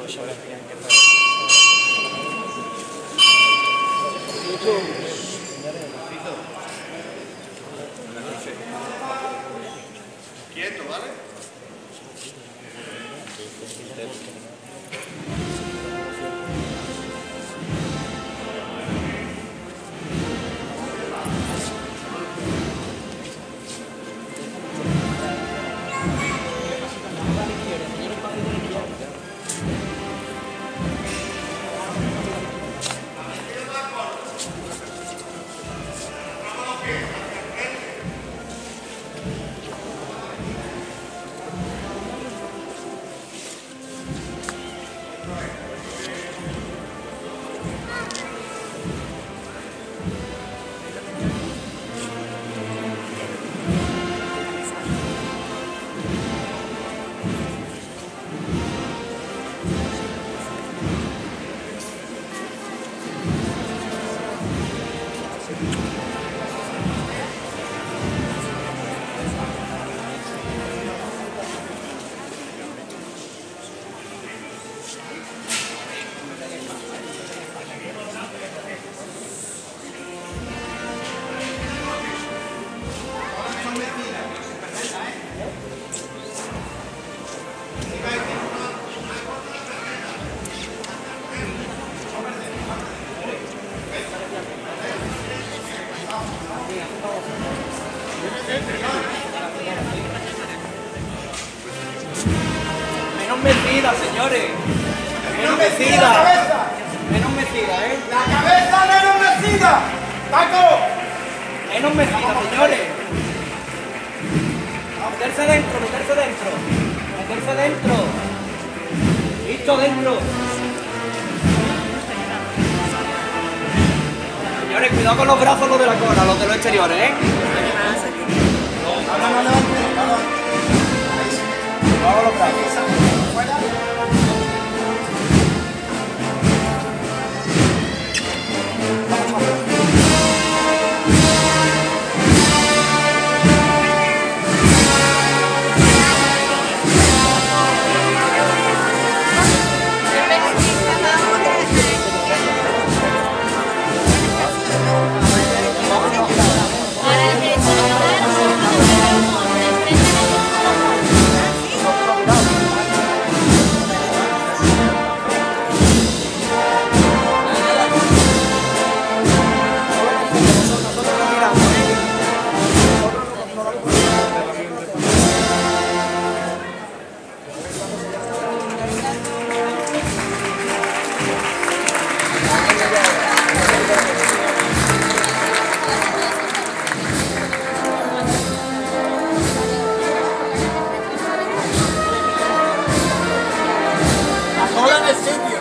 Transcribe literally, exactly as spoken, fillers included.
Quieto, ¿vale? Menos metida, señores. Menos metida. Menos metida, ¿eh? ¡La cabeza menos metida! ¡Paco! Menos metida, señores. Meterse dentro, meterse dentro. Meterse dentro. Listo, dentro. Señores, cuidado con los brazos, los de la cola, los de los exteriores, ¿eh? No, no, no, no. Cuidado con los brazos. ¡Hola en el sitio!